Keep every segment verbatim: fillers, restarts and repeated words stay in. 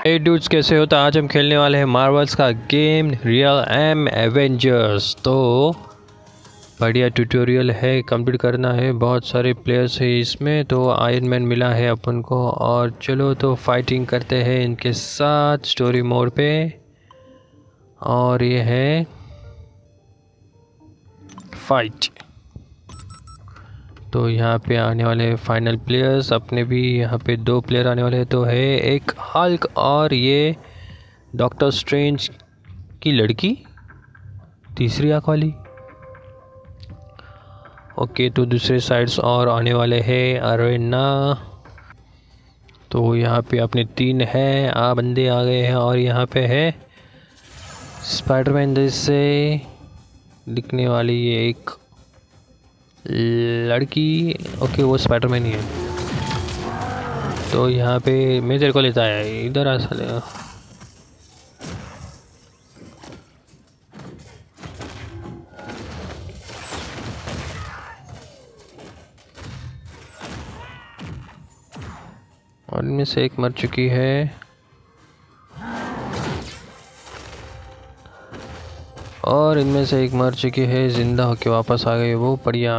हे dudes, कैसे हो? तो आज हम खेलने वाले हैं मार्वल्स का गेम रियल एम एवेंजर्स। तो बढ़िया ट्यूटोरियल है, कंप्लीट करना है। बहुत सारे प्लेयर्स है इसमें। तो आयरन मैन मिला है अपन को, और चलो तो फाइटिंग करते हैं इनके साथ स्टोरी मोड पे। और ये है फाइट। तो यहाँ पे आने वाले फाइनल प्लेयर्स अपने भी यहाँ पे दो प्लेयर आने वाले हैं। तो है एक हल्क और ये डॉक्टर स्ट्रेंज की लड़की, तीसरी आँख वाली। ओके, तो दूसरे साइड्स और आने वाले हैं अरेना। तो यहाँ पे अपने तीन है आ बंदे आ गए हैं। और यहाँ पे है स्पाइडरमैन जैसे दिखने वाली ये एक लड़की। ओके, वो स्पाइडरमैन ही है। तो यहाँ पे मैं तेरे को लेता है, इधर आ साले। और इनमें से एक मर चुकी है, और इनमें से एक मर चुकी है, जिंदा होके वापस आ गई वो। बढ़िया।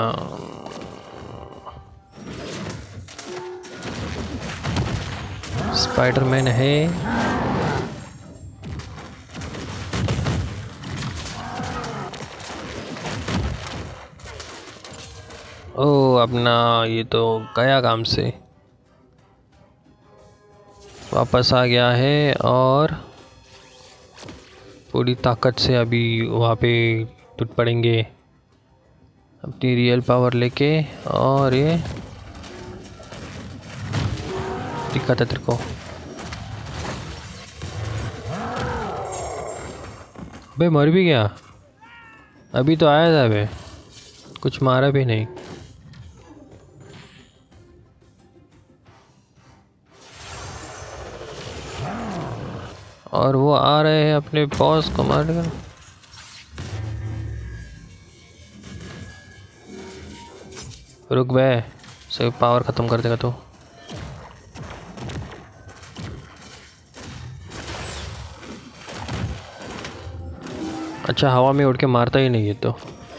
स्पाइडरमैन है। ओ अपना ये तो गया काम से, वापस आ गया है। और पूरी ताकत से अभी वहाँ पे टूट पड़ेंगे अपनी रियल पावर लेके। और ये दिखा था तेरे को। बे मर भी गया, अभी तो आया था बे, कुछ मारा भी नहीं। और वो आ रहे हैं अपने बॉस को मारने का। रुक बे, से पावर ख़त्म कर देगा तो। अच्छा, हवा में उड़ के मारता ही नहीं है तो।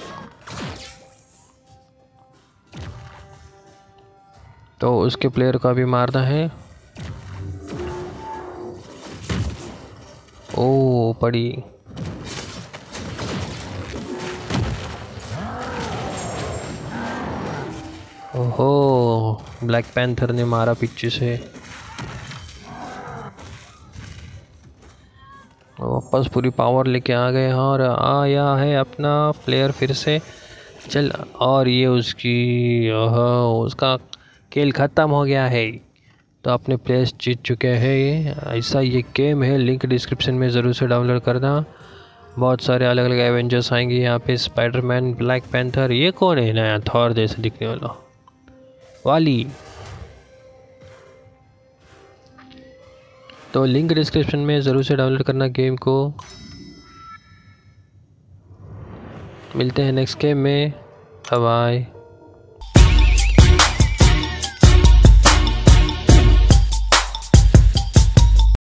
तो उसके प्लेयर का भी मारना है। ओ पड़ी। ओहो, ब्लैक पैंथर ने मारा पीछे से। वापस पूरी पावर लेके आ गए हैं, और आया है अपना प्लेयर फिर से। चल, और ये उसकी ओहो, उसका खेल ख़त्म हो गया है। तो अपने प्लेयर्स जीत चुके हैं। ये ऐसा ये गेम है, लिंक डिस्क्रिप्शन में ज़रूर से डाउनलोड करना। बहुत सारे अलग अलग एवेंजर्स आएंगे यहाँ पे। स्पाइडरमैन, ब्लैक पैंथर, ये कौन है नया थॉर जैसे दिखने वाला वाली। तो लिंक डिस्क्रिप्शन में ज़रूर से डाउनलोड करना गेम को। मिलते हैं नेक्स्ट गेम में। Bye bye.